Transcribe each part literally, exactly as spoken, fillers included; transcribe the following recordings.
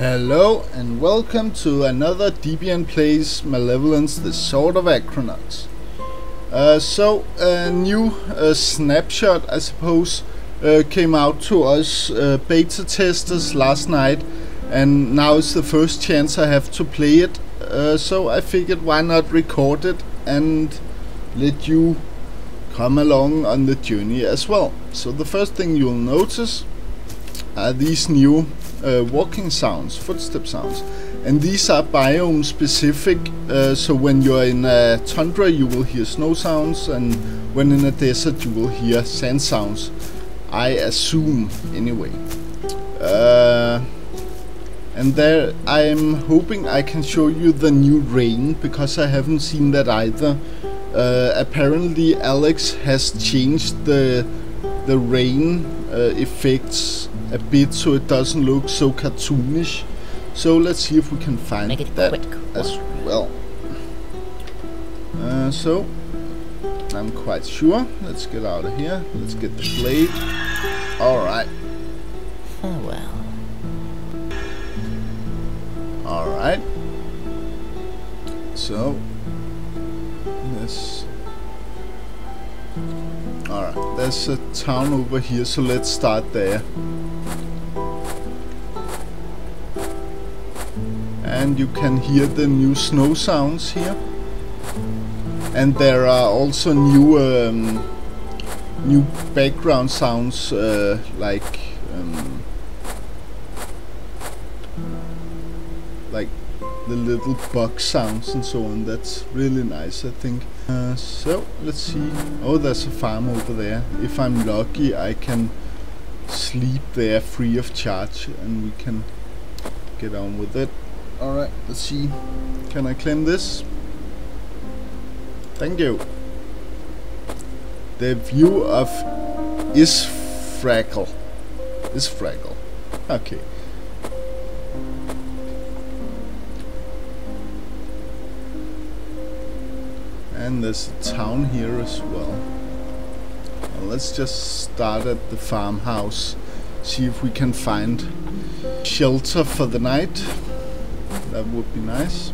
Hello and welcome to another Debian Plays Malevolence: The Sword of Acronauts. Uh, so a new uh, snapshot, I suppose, uh, came out to us uh, beta testers last night, and now is the first chance I have to play it. Uh, so I figured, why not record it and let you come along on the journey as well. So the first thing you'll notice are these new uh, walking sounds, footstep sounds, and these are biome specific. Uh, so when you're in a tundra you will hear snow sounds, and when in a desert you will hear sand sounds, I assume anyway. Uh, and there I'm hoping I can show you the new rain, because I haven't seen that either. Uh, apparently Alex has changed the the rain uh, effects a bit so it doesn't look so cartoonish. So let's see if we can find Make it that quick. as well. Uh, so I'm quite sure. Let's get out of here. Let's get the blade. Alright. Oh well. Alright. So this. Alright, there's a town over here, so let's start there. And you can hear the new snow sounds here. And there are also new um, new background sounds, uh, like um, like the little bug sounds and so on. That's really nice, I think. Uh, so let's see. Oh, there's a farm over there. If I'm lucky, I can sleep there free of charge and we can get on with it. Alright, let's see. Can I claim this? Thank you. The view of Isfragle. Isfragle. Okay. And there's a town here as well. Well, let's just start at the farmhouse. See if we can find shelter for the night. That would be nice.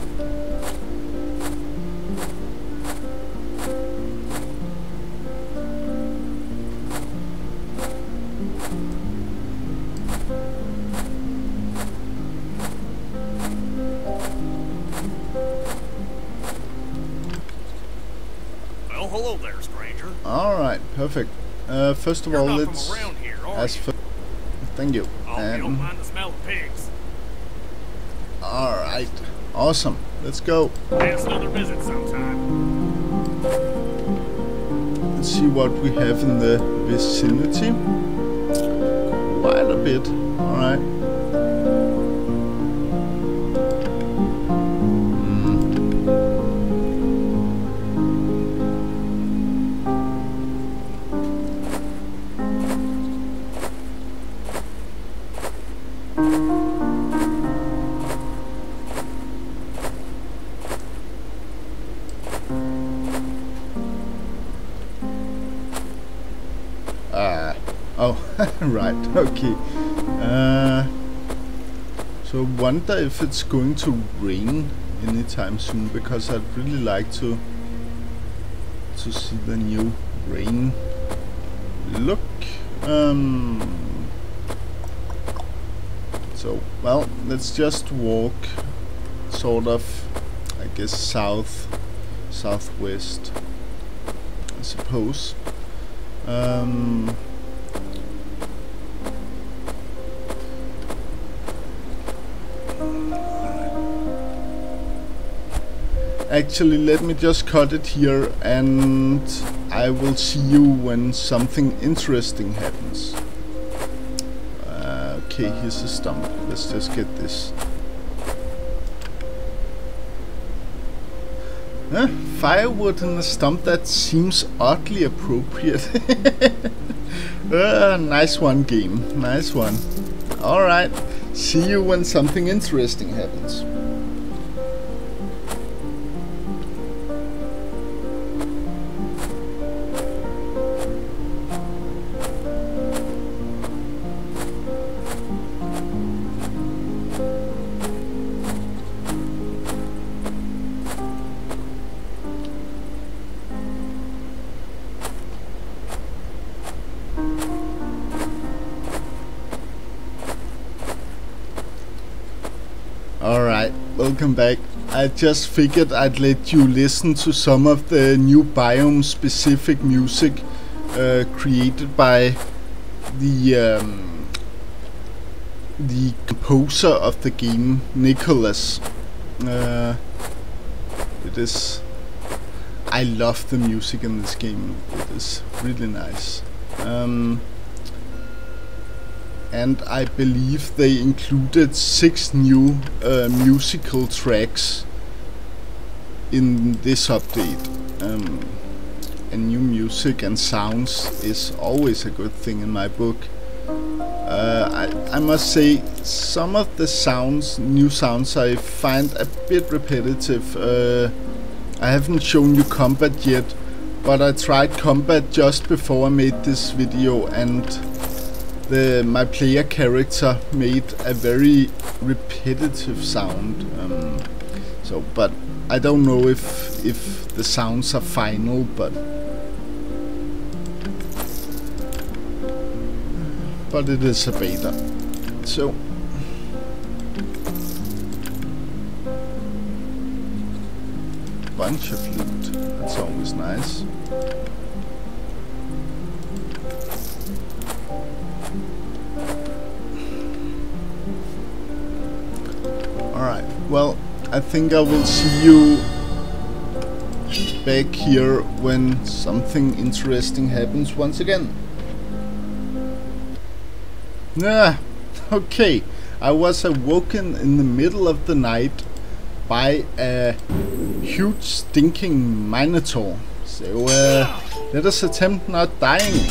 Well, hello there, stranger. Alright, perfect. Uh, first of You're all, not let's from around here, are ask you? for. Thank you. Oh, you don't And mind the smell of pigs. alright, awesome. Let's go. Pay us another visit sometime. Let's see what we have in the vicinity. Quite a bit. Alright. Ah, oh, right, okay. Uh, so wonder if it's going to rain anytime soon, because I'd really like to to see the new rain look. Um, so, well, let's just walk sort of, I guess, south, southwest, I suppose. Um, actually, let me just cut it here, and I will see you when something interesting happens. Uh, okay, here's a stump. Let's just get this. Huh? Firewood in the stump, that seems oddly appropriate. uh, nice one, game. Nice one. Alright. See you when something interesting happens. Alright, welcome back. I just figured I'd let you listen to some of the new biome specific music uh, created by the um, the composer of the game, Nicholas. Uh, it is. I love the music in this game. It is really nice. Um, and I believe they included six new uh, musical tracks in this update. Um, and new music and sounds is always a good thing in my book. Uh, I, I must say, some of the sounds, new sounds, I find a bit repetitive. Uh, I haven't shown you combat yet, but I tried combat just before I made this video, and the my player character made a very repetitive sound. Um, so, but I don't know if if the sounds are final, but but it is a beta. So bunch of loot. That's always nice. Alright, well, I think I will see you back here when something interesting happens once again. Nah, okay. I was awoken in the middle of the night by a huge stinking minotaur. So uh, let us attempt not dying.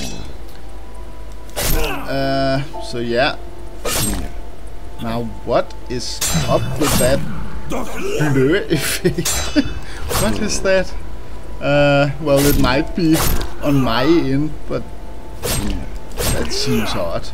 Uh, so yeah. Now what is up with that blur effect? What is that? Uh, well, it might be on my end, but that seems odd.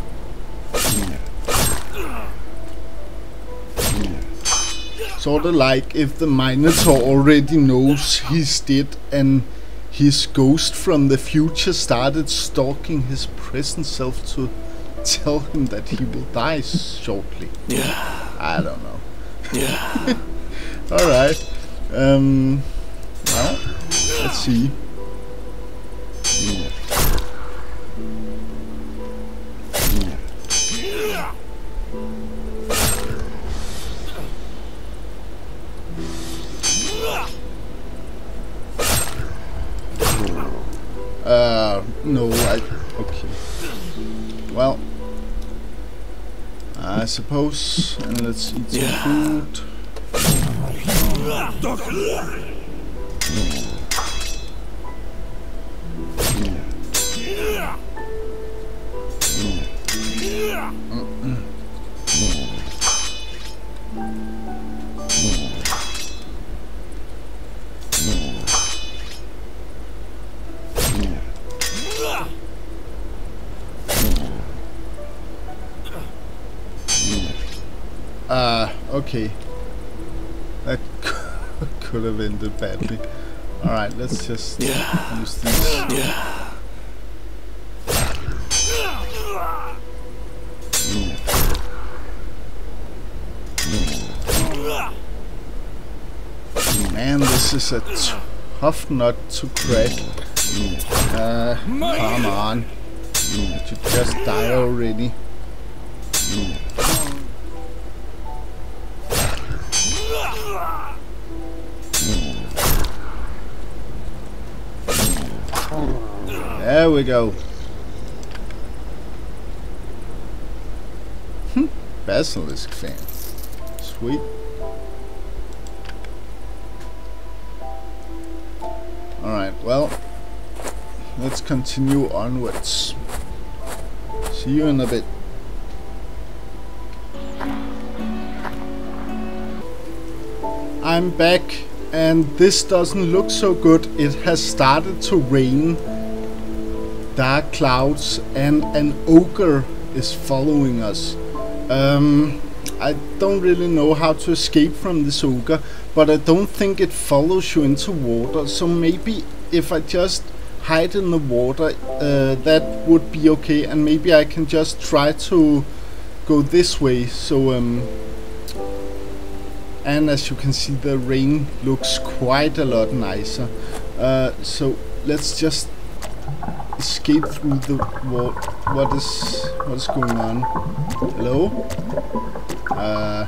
Sort of like if the Minotaur already knows he's dead and his ghost from the future started stalking his present self to tell him that he will die shortly. Yeah. I don't know. Yeah. Alright. Um, well, let's see. Uh, no, I... okay. Well, I suppose, and let's eat some Yeah. food. Uh, okay. That could have ended badly. Alright, let's just Yeah. use these. Yeah. Man, this is a tough nut to crack. Uh, come on. You should just die already. There we go. Basilisk fan. Sweet. Alright, well, let's continue onwards. See you in a bit. I'm back, and this doesn't look so good. It has started to rain, dark clouds, and an ogre is following us. Um, I don't really know how to escape from this ogre, but I don't think it follows you into water, so maybe if I just hide in the water, uh, that would be okay, and maybe I can just try to go this way. So um, and as you can see, the rain looks quite a lot nicer. Uh, so let's just escape through the wall. What is what is going on? Hello? Uh,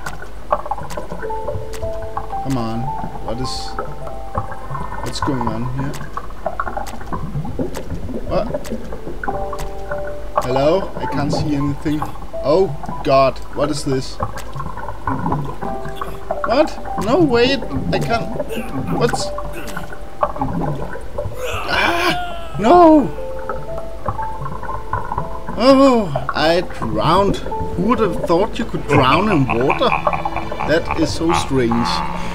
come on. What is what's going on here? What? Hello? I can't see anything. Oh God! What is this? What? No, wait! I can't. What's? Ah! No! Oh, I drowned. Who would have thought you could drown in water? That is so strange.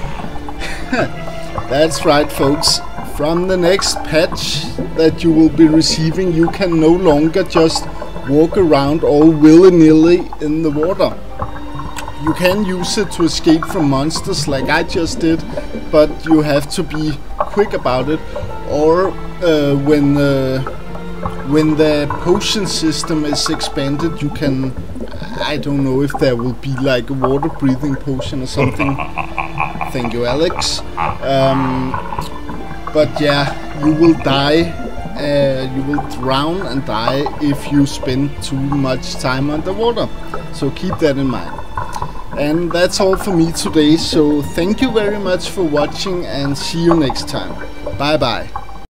That's right, folks. From the next patch that you will be receiving, you can no longer just walk around all willy-nilly in the water. You can use it to escape from monsters like I just did, but you have to be quick about it, or uh, when uh, when the potion system is expanded, you can, I don't know if there will be like a water breathing potion or something. Thank you, Alex. Um, but yeah, you will die, uh, you will drown and die if you spend too much time underwater. So keep that in mind. And that's all for me today, so thank you very much for watching and see you next time. Bye bye.